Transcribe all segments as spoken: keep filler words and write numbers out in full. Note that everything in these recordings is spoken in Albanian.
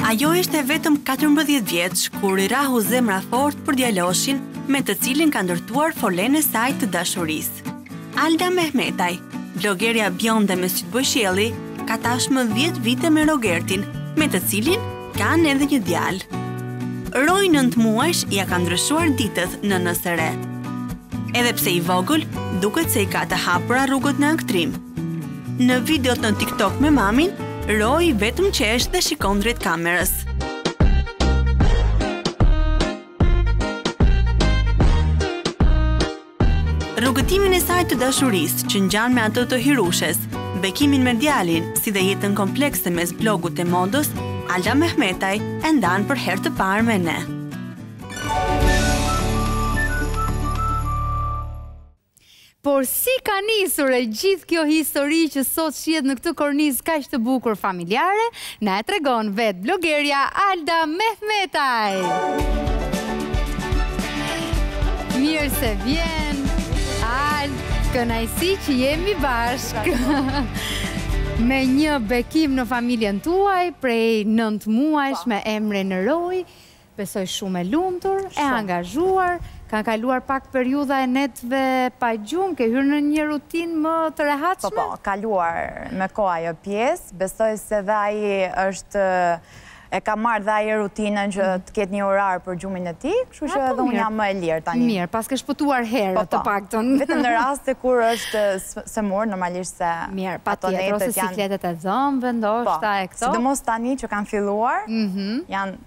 Ajo ishte vetëm katërmbëdhjetë vjeç kur i rahu zemra fort për djaloshin me të cilin ka ndërtuar folen e saj të dashurisë. Alda Mehmetaj, blogerja bjonde me sytë bojshelli, ka tashmë dhjetë vite me Rogertin, me të cilin kanë edhe një djalë. Roj nëntë muajsh ja ka ndryshuar ditët në N S R. Edhe pse i vogël, duket se i ka të hapura rrugët në aktrim. Në videot në TikTok me mamin, Roj vetëm qesh dhe shikon drejt kamerës. Rrugëtimin e saj të dashurisë që ngjan me atë të Hirushes, bekimin me djalin, si dhe jetën komplekse mes blogut e modës, Alda Mehmetaj e ndan për herë të parë me ne. Por si ka nisur e gjithë kjo histori që sot shihet në këtë kornizë kaq të bukur familjare, na e tregon vetë blogerja Alda Mehmetaj. Mirë se vjen, Ald, kënaqësi që jemi bashkë. Me një bekim në familjen tuaj, prej nëntë muajsh me emrin Roj, besoj shumë e lumtur, e angazhuar, kanë kaluar pak periudha e netve pa gjumë, ke hyrë në një rutinë më të rehatshme? Po, po, kaluar me koha ajo pjesë, besoj se dhe ai është, e ka marrë dhe ai rutinën që të ketë një orar për gjumin e tij, kështu që edhe unë jam më e lirë tani. Mirë, pas ke shpëtuar herë të paktën. Vetëm në raste kur është semur, normalisht se mirë, patjetër, ose sikletet e dhëmbëve, ndoshta e këto. Sidomos tani që kanë filluar, janë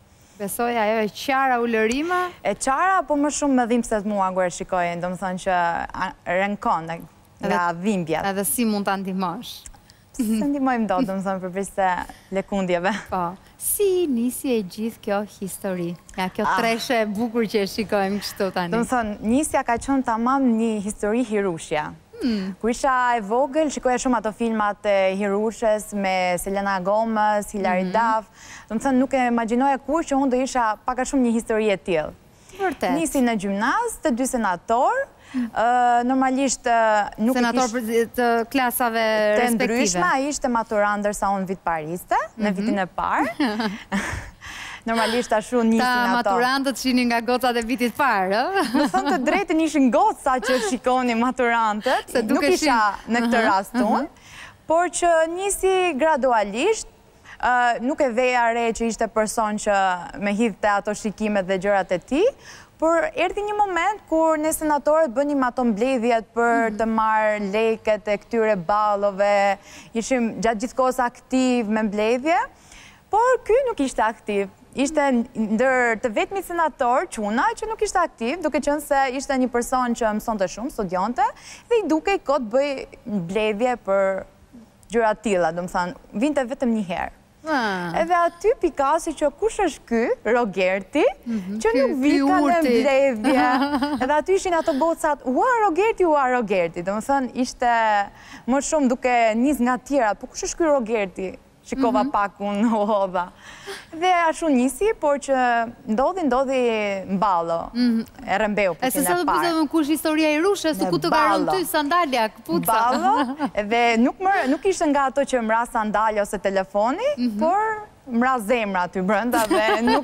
besoj ajo e qara ulërima? E qara, po më shumë me dhimbset mua kur e shikoj, do më thonë që rënkon nga dhimbjet. Edhe si mund të ndihmosh? Se ndihmojmë do, do më thonë, përveç se lëkundjeve. Po, si nisi e gjithë kjo histori? Nga kjo treshe e bukur që e shikojmë kështu tani? Do më thonë, nisja ka qenë tamam një histori hirushja. Kur isha e vogël, shikoja shumë ato filmat e Hirushes me Selena Gomez, Hilary Duff. Do më thënë, nuk e imagjinoja kur që unë do isha paka shumë një histori e tillë. Vërtet. Nisi në gjimnaz, të dy senator, normalisht nuk e senator të klasave respektive. Të ndryshme, a ishte maturant ndërsa unë vit pariste, në vitin e parë. Normalisht ashtu nisin ato. Ta maturantët shinin nga gocat e vitit parë, ë? Në thënë të drejtën ishin goca që shikoni maturantët, nuk isha në këtë rast unë, por që nisi gradualisht, nuk e veja re që ishte person që me hidhte ato shikimet dhe gjërat e tij, por erdhi një moment kur ne senatorët bënim ato mbledhjet për të marrë lekët e këtyre ballove, ishim gjatë gjithë kohës aktiv me mbledhje, por ky nuk ishte aktiv. Ishte ndër të vetmi senator, Quna, që nuk ishte aktiv, duke qenë se ishte një person që mësonte shumë, studionte, dhe i duke i kot bëj mbledhje për gjëra të tilla, do të thënë, vinte vetëm një herë. Edhe aty pikasi që kush është ky, Rogerti, që nuk vika në mbledhje. Edhe aty ishin ato gocat, ua Rogerti, ua Rogerti. Do të thënë, ishte më shumë duke nis nga tjera, po kush është ky Rogerti? Shikova pak unë hodha. Dhe ashtu nisi, por që ndodhi, ndodhi mballo, e rëmbeu për që në parë. E se sa të pëtë më kush historia i Rushës, ku të garon ty sandalja, këpuca. Mballo, dhe nuk ishte nga ato që mra sandalja ose telefoni, por mra zemra aty brënda dhe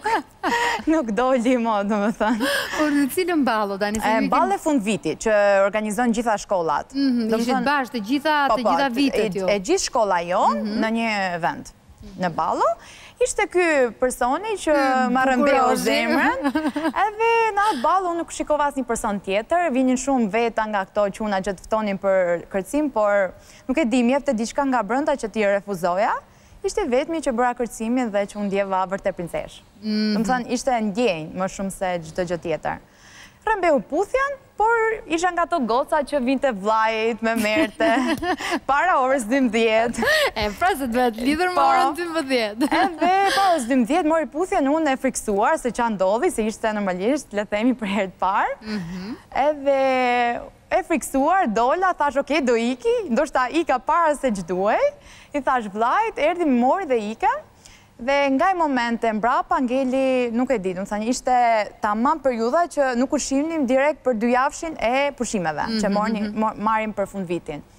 nuk doli mo, do më thënë. Por në cilën ballo, Dani? Ballo e fund viti, që organizon gjitha shkollat. Ishit bashkë të gjitha vitet ju? E gjithë shkolla jonë në një vend, në ballo. Ishte ky personi që ma rëmbeu zemrën, edhe në atë ballo nuk shikova asnjë person tjetër, vinin shumë veta nga këto quna që të ftonin për kërcim, por nuk e di, mjefte diçka nga brenda që ti refuzoja. Ishte vetmi që bëra kërcimin dhe që unë ndjeva vërtet princesh. Do të thënë, ishte ndjenjë më shumë se çdo gjë tjetër. Rëmbeu puthjen, por isha nga ato goca që vinte vllajt me merte para orës dymbëdhjetë. E pra se duhet lidhur me orën dymbëdhjetë. Edhe para orës dymbëdhjetë mori puthjen, unë e friksuar se ç'a ndodhi, se ishte normalisht, le themi për herë të parë. Edhe e friksuar, dola, thash, okej, do iki, ndoshta ika para se ç'duhej. I thash vllajt, erdhi më mori dhe ika. Dhe nga i momente mbrapa ngeli, nuk e di, do të thënë, ishte tamam periudha që nuk ushqimnim direkt për dy javshin e pushimeve, që marrim për fund vitin.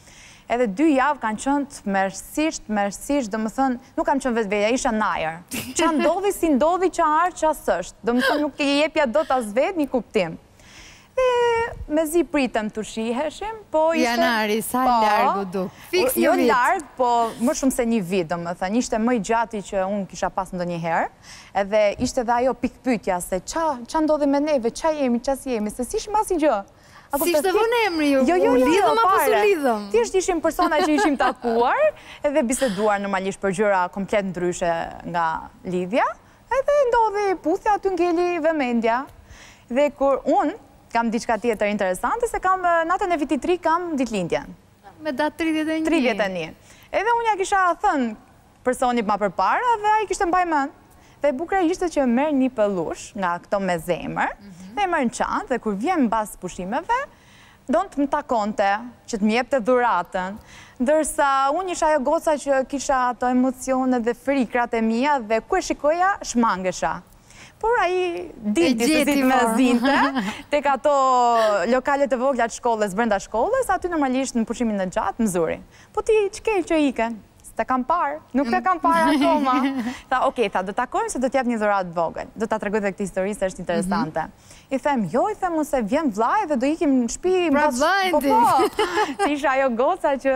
Edhe dy javë kanë qënë të mërësisht, mërësisht, do më thënë, nuk kam qënë vetë veja, isha najer. Qa ndodhi, si ndodhi, qa arë, qa sështë. Do më thënë, nuk e jepja do të as vetë një kuptim. Dhe me zi pritëm të shiheshim, po ishte... Janari, sa largu du? Fiks një Jo vit. largë, po më shumë se një vit, do më thënë. Ishte më i gjati që unë kisha pas ndo një herë. Edhe ishte dhe ajo pikpytja se qa ndodhi me neve, qa jemi, qa si jemi, se si shma si gjë. Si shte vënë emri ju? Jo, jo, u jo, lidhëm apo pare. su lidhëm? Ti është ishim persona që ishim takuar, edhe biseduar normalisht për gjëra komplet ndryshe nga lidhja, edhe ndodhi puthja, aty ngeli vëmendja. Dhe kur unë kam diçka tjetër interesante, se kam natën e vitit tri kam ditëlindjen. Me datë tridhjetë e një. tridhjetë e një. Edhe unë ja kisha thënë personi ma për para dhe a i kishte mbaj mend. Dhe bukra ishte që merr një pellush nga këto me zemër, dhe e merr në çantë dhe kur vjen mbas pushimeve, don të më takonte, që të më jepte dhuratën, ndërsa unë isha ajo goca që kisha ato emocione dhe frikrat e mia dhe ku e shikoja shmangesha. Por a i diti se si të me zinte, tek ato lokalet e vogla të shkollës, brenda shkollës, aty normalisht në pushimin në gjatë, më zuri. Po ti qkel që iken? Të kam parë, nuk të kam parë akoma. Tha, okej, tha, do të takojmë se do t'jap një dhurat vogël. Do t'a tregoj dhe këtë histori se është interesante. I them, jo, i them, se vjen vllai dhe do ikim në shtëpi. Pra vllai ti. Po, po. Si isha ajo goca që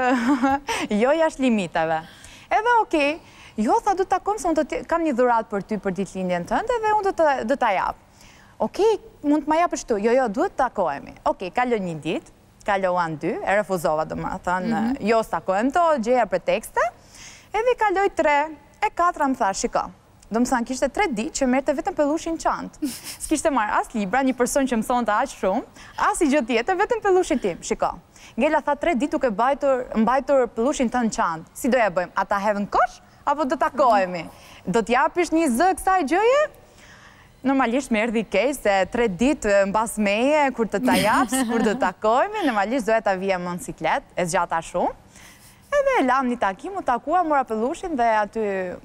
jo jashtë limiteve. Edhe okej, jo, tha, do të takojmë se unë kam një dhurat për ty për ditëlindjen tënde dhe unë do t'a jap. Okej, mund të ma japësh tu. Jo, jo, duhet të takojemi. Okej, kaloj një ditë, kalohan dy, e refuzova do më thënë, jo s'takojmë to, gjeja pretekste. Edhe kaloj tre, e katra më tha, shiko. Do më thanë, kishte tre ditë që merte vetëm pellushin çantë. S'kishte marrë as libra, një person që mëson të aqë shumë, as i gjë tjetër, vetëm pellushin tim, shiko. Ngela tha tre ditë duke mbajtur pellushin të në çantë. Si doja bëjmë? A ta hedhën kosh? Apo do takohemi? Do t'japish një zë kësaj gjëje? Normalisht më erdhi keq se tre ditë mbas meje, kur të ta japs, kur do takohemi, normalisht doja ta vija me motosiklet, e zgjata shumë. Edhe e lam një takim, u takua, mora pellushin dhe aty...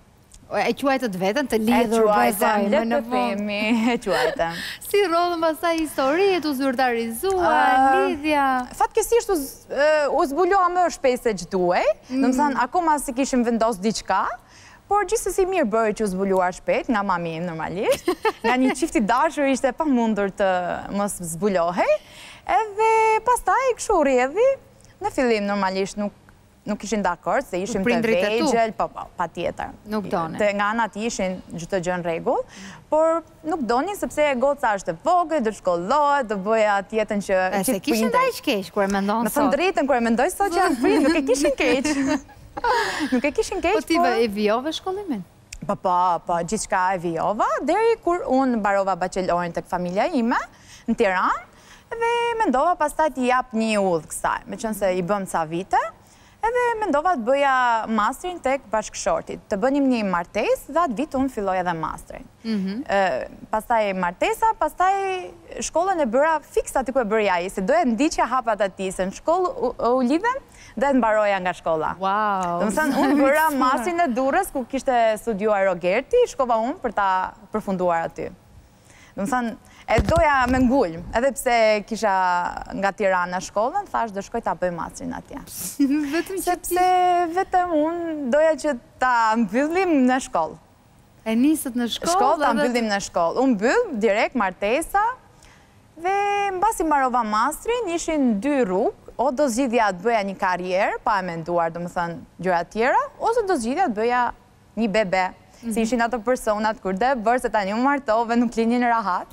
E quajtët vetën të lidhur bazaj me në themi, e quajtëm. Si rodhën pastaj historiet, u zyrtarizuar, lidhja... Fatkesisht u zbuloha më shpejt se që duhej, do më thënë, akoma si kishim vendos diçka, por gjithsesi mirë bëri që u zbuluar shpejt, nga mami im normalisht, nga një qifti dashur ishte pa mundur të mos zbulohej, edhe pastaj kështu rrjedhi, në fillim normalisht nuk nuk ishin dakord, se ishim të vegjël, pa tjetër. Nuk donin. Nga anat ishin gjithë gjë në rregull, por nuk donin sepse goca është e vogël, do shkollohet, do bëja tjetën që... E se kishin da i shkeq, kur e mendon sot. Me thënë drejtën, kur e mendoj sot që janë fri, nuk e kishin keq. Nuk e kishin keq, po... Po ti e vijove shkollimin? Po, po, po, gjithë shka e vijova, deri kur unë mbarova bachelorin tek familja ime, në Tiranë, dhe mendova pastaj t'i jap një udhë kësaj, me qënë se i bëm ca vite, edhe mendova të bëja masterin tek bashkëshortit. Të bënim një martes, dhe atë vit unë filloj edhe masterin. Pastaj martesa, pastaj shkollën e bëra fiks aty ku e bërja i, se doja ndiqja hapat ati, se në shkollë u lidhem dhe të mbaroja nga shkolla. Wow! Dhe më thënë, unë bëra masterin e Durrës, ku kishte studiuar Rogerti, shkova unë për ta përfunduar aty. Dhe më thënë, e doja me ngullë, edhe pse kisha nga Tirana shkollën, thash do shkoj ta bëj masterin atje. Vetëm që sepse vetëm unë doja që ta mbyllim në shkollë. E nisët në shkollë? Shkollë ta mbyllim në shkollë. Unë mbyll direkt martesa dhe mbasi mbarova masterin, ishin dy rrugë, o do zgjidhja të bëja një karrierë, pa e menduar, do më thënë, gjëra tjera, ose do zgjidhja të bëja një bebe. Si ishin ato personat kur dhe bërë se tani u martove, nuk linin rahat.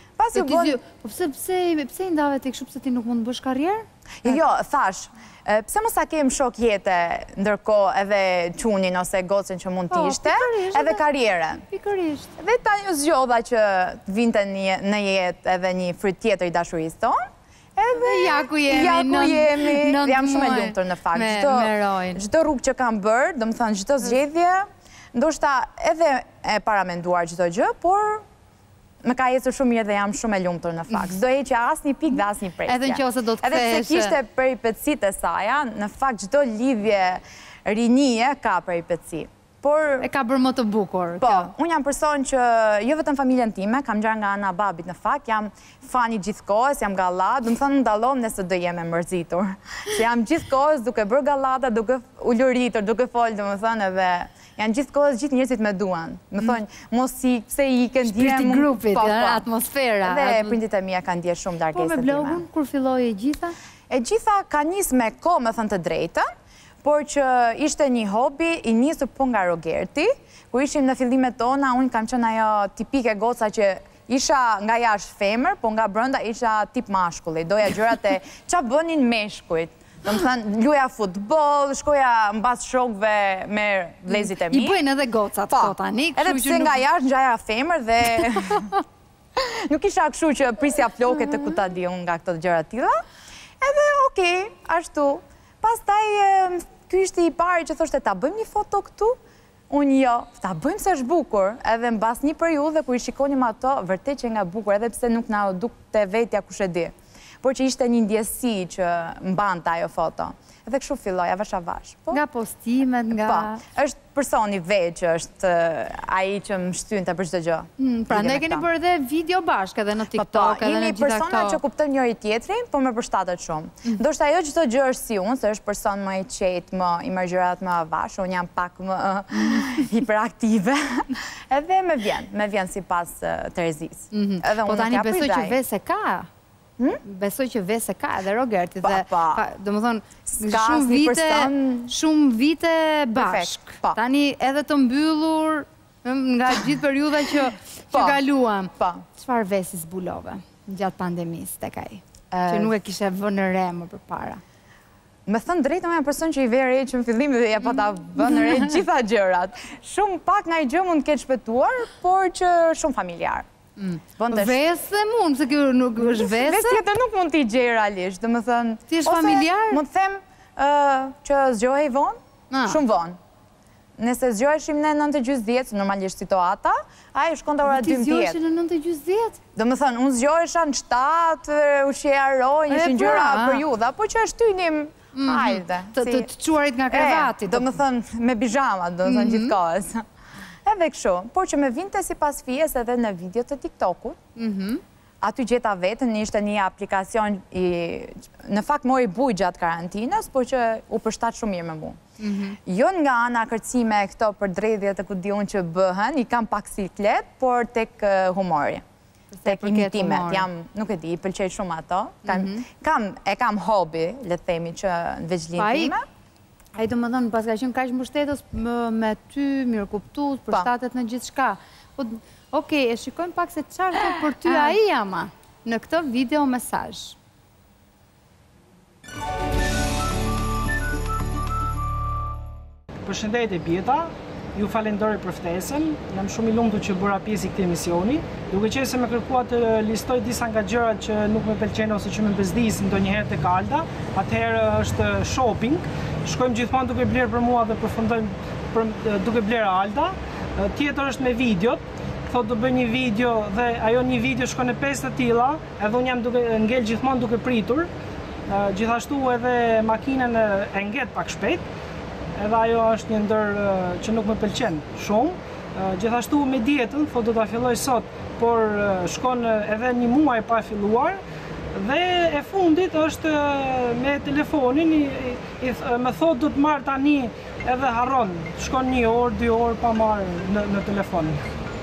Po pse i ndave të kështu, pse ti nuk mund të bësh karrierë? Jo, thash, pse mos a kem shok jete ndërko edhe qunin ose gocën që mund t'ishte, edhe karrierën. Pikërisht. Dhe ta një zgjodha që vinte në jetë edhe një fryt tjetër i dashurisë tonë. Edhe ja ku jemi, ja ku jemi, dhe jam shumë e lumtur në fakt. Çdo rrugë që kam bërë, do më thënë çdo zgjedhje, ndoshta edhe e paramenduar çdo gjë, por më ka ecur shumë mirë dhe jam shumë e lumtur në fakt. S'do heqja asnjë pikë dhe asnjë presje. Edhe nëse do të kthehesh. Edhe pse kishte peripecitë e saj, në fakt çdo lidhje rinie ka peripeci. E ka bërë më të bukur. Po, unë jam person që jo vetëm familjen time, kam gjarë nga ana babit në fakt, jam fani gjithkohës, jam gallat, du më thënë në dalom nëse do jem e mërzitur. Se jam gjithkohës duke bërë gallata, duke ulluritur, duke folë, du më thënë edhe janë gjithkohës gjithë njërësit me duan. Më thënë, mos i, pse i kënë dje... Shpirti grupit, atmosfera. Dhe prindit e mija kanë dje shumë darkesë time. Po me blogun, kur filloj e gjitha? E gjitha ka njës me ko, me thënë të drejtën, por që ishte një hobi i njësër po nga Rogerti, ku ishim në fillimet tona, unë kam qenë ajo tipike goca që isha nga jashtë femër, po nga brënda isha tip mashkulli, doja gjërat e qa bënin meshkujt. Do më thënë, luja futbol, shkoja në bas shokve me vlezit e mi. I bëjnë edhe gocat këto tani. Edhe pse nga jashtë në gjaja femër dhe nuk isha këshu që prisja floket të kuta di unë nga këto gjëra tila. Edhe okej, ashtu. Pas taj, kjo ishte i pari që thoshte, ta bëjmë një foto këtu? Unë jo, ta bëjmë se është bukur. Edhe në bas një periudhe, ku i shikonim ato, vërtet që nga bukur, edhe pse nuk na duk të vetja kush e di. Por që ishte një ndjesi që mbante ajo foto. Edhe kështu filloj, avash avash. Nga postimet, nga... Po, është personi veç, është aji që më shtyn të për çdo gjë. Pra ne keni bërë edhe video bashkë edhe në TikTok, edhe në gjitha këto. Jemi persona që kuptën njëri tjetrin, po me përshtatet shumë. Do shta jo çdo gjë është si unë, se është person më i qetë, më i marr gjërat më avash, unë jam pak më hiperaktive. Edhe me vjen, me vjen sipas Terezis. Po tani besoj që vese ka. Besoj që vese ka edhe Rogerti dhe do më thonë shumë vite bashk tani edhe të mbyllur nga gjithë periuda që kaluam çfarë vesi zbulove gjatë pandemisë tek ai që nuk e kishe vënë re më përpara? Me thënë drejtë, unë jam person që i vej re që në fillim dhe ja pa ta vënë re gjitha gjërat. Shumë pak nga i gjë mund të ketë shpëtuar, por që shumë familjar. Vese mund, se kjo nuk është vese? Vese tjetër nuk mund t'i gjej realisht, dhe më thënë... Ti është familjar? Ose mund të them që zgjohej vonë, shumë vonë. Nëse zgjoheshim në nëntë e gjysmë dhjetë, normalisht situata, a i shkon të ora dymbëdhjetë. Ti zgjoheshin në nëntë e gjysmë dhjetë? Dhe më thënë, unë zgjohesha në shtatë, ushqeja rojë, ishin gjëra periudha, po që është tynim, hajde. Të të quarit nga krevati. Dhe më thënë, me bijama, dhe më thënë gjithë kohës. Edhe këshu, por që me vinte si pas fijes edhe në video të TikTokut, aty gjeta vetën, ishte një aplikacion, në fakt mori buj gjatë karantinës, por që u përshtat shumë mirë me mu. Jo nga ana kërcime këto për dredhjet të ku di unë që bëhen, i kam pak siklet, por tek humori, tek imitimet, jam, nuk e di, i pëlqej shumë ato, e kam hobi, le të themi që në veçlinë time. A i do më dhënë, pas ka qenë kaqë mbështetës me ty, mirë kuptut, për shtatet në gjithë shka. Okej, e shikojmë pak se qarë të për ty a i ama në këtë video mesazh. Përshëndetje Bjeta, ju falenderoj për ftesën, jam shumë i lumtur që bëra pjesë i këtij misioni, duke qenë se më kërkuat të listoj disa nga gjërat që nuk më pëlqejnë ose që më bezdis ndonjëherë tek Alda, atëherë është shopping. Shkojmë gjithmonë duke blerë për mua dhe përfundojmë duke blerë Alda. Tjetër është me videot, thot do bëj një video dhe ajo një video shkon në pesë të tilla, edhe unë jam duke ngel gjithmonë duke pritur. Gjithashtu edhe makinën e ngjet pak shpejt, edhe ajo është një ndër që nuk më pëlqen shumë. Gjithashtu me dietën, thot do ta filloj sot, por shkon edhe një muaj pa filluar. Dhe e fundit është me telefonin, me thot du të marrë tani edhe harron, shkon një orë, dy orë pa marrë në telefonin.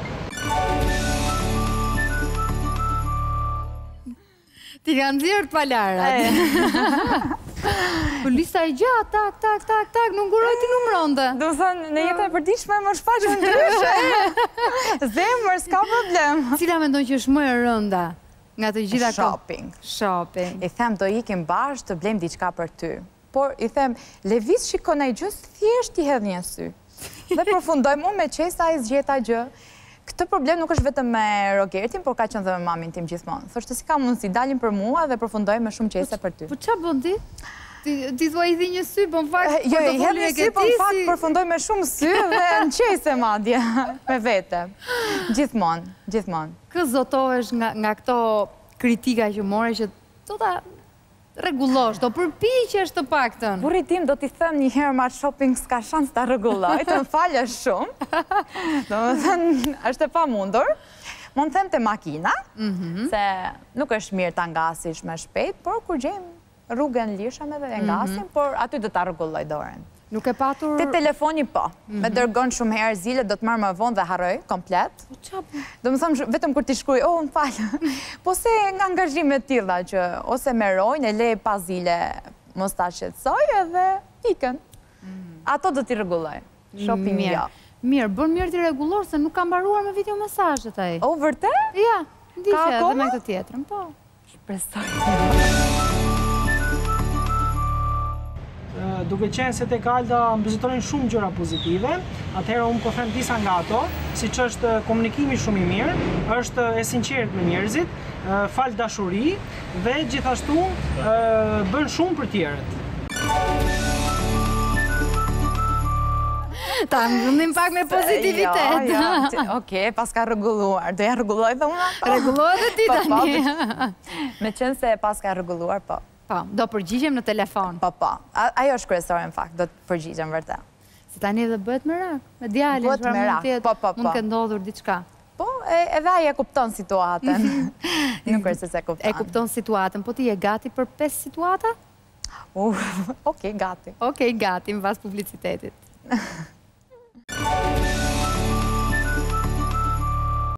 Ti kanë zirë të palarat. Për lista e gjatë, tak, tak, tak, tak, nuk nguroj ti numëronde. Do thënë, në jetë e përditshme më shfaqë ndryshe. Zemër, s'ka problem. Cila mendon që është më e rënda? Nga të gjitha shopping. Shopping. I them, do ikim bashkë të blejmë diçka për ty. Por, i them, levis shikon ai gjë, thjesht i hedh një sy. Dhe përfundojmë unë me qesa i zgjeta gjë. Këtë problem nuk është vetëm me Rogertin, por ka qenë dhe me mamin tim gjithmonë. Thoshte si ka mundësi, dalim për mua dhe përfundojmë me shumë qese për ty. Po qa bën ti? Ti thua i dhi një sy, po në fakt... Jo, i hedh një sy, po në fakt përfundojmë me shumë sy dhe në qese madje, me vete. Gjithmonë, gjithmonë. Kë zotohesh nga këto kritika që more që do ta rregullosh, do përpiqesh të paktën. Burri tim do t'i them një herë ma shopping s'ka shans ta rregulloj, të më falë shumë. Do më thënë, është e pamundur. Mund them të makina, se nuk është mirë ta ngasish me shpejt, por kur gjejmë rrugën lishëm edhe e ngasim, por aty do ta rregulloj dorën. Nuk e patur... Ti telefoni po, me dërgon shumë herë zile, do të marrë më vonë dhe harroj, komplet. Do më thëmë, vetëm kur ti shkruj, oh, më falë, po se nga angazhimet tilla që ose merojnë, e lej pa zile, mos ta shqetësoj edhe ikën. Ato do t'i rregulloj, shopping jo. Mirë, bën mirë t'i rregullor, se nuk kam mbaruar me video mesazhet ai. O, vërtet? Ja, ndishe edhe me këtë tjetrën, po. Shpresoj. Duke qenë se tek Alda më vizitojnë shumë gjëra pozitive, atëherë unë po them disa nga ato, siç është komunikimi shumë i mirë, është e sinqert me njerëzit, fal dashuri dhe gjithashtu bën shumë për tjerët. Ta mbyllim pak me pozitivitet. Oke, pas ka rregulluar. Do ja rregulloj dhe unë? Rregulloj edhe ti tani. Me qenë se pas ka rregulluar, po. Po, do përgjigjem në telefon. Po, po. Ajo është kryesore në fakt, do të përgjigjem vërtet. Se tani edhe bëhet merak, me djalin, Bëhet merak, po, po, po. Mund të ndodhur diçka. Po, edhe ai e kupton situatën. Nuk është se se kupton. E kupton situatën, po ti je gati për pesë situata? Uh, okej, gati. Okej, gati, mbas publicitetit.